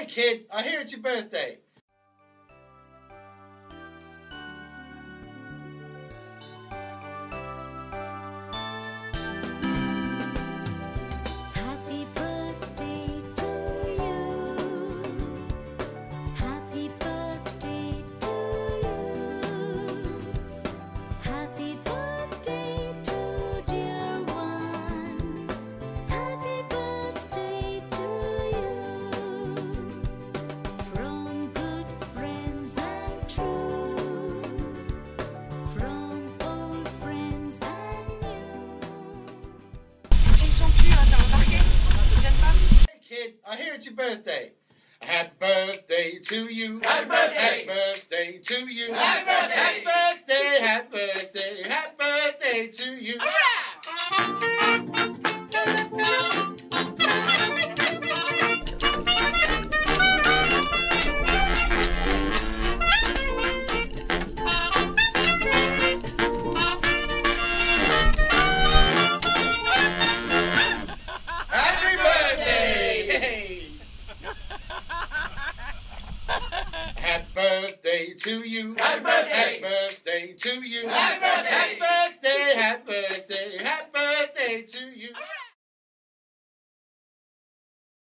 Hey kid, I hear it's your birthday. Happy birthday to you. Happy birthday to you. Happy birthday to dear one. Happy birthday to you. From good friends and true. From old friends and new. Tourne son cul, hein, t'as remarqué? Ça te gêne pas? Hey kid, I hear it's your birthday. Happy birthday to you. Happy birthday. Happy birthday to you. Happy birthday. Happy birthday. Happy birthday. Happy birthday to you. Happy birthday! Happy birthday to you. Happy birthday. Happy birthday to you. Happy birthday. Happy birthday.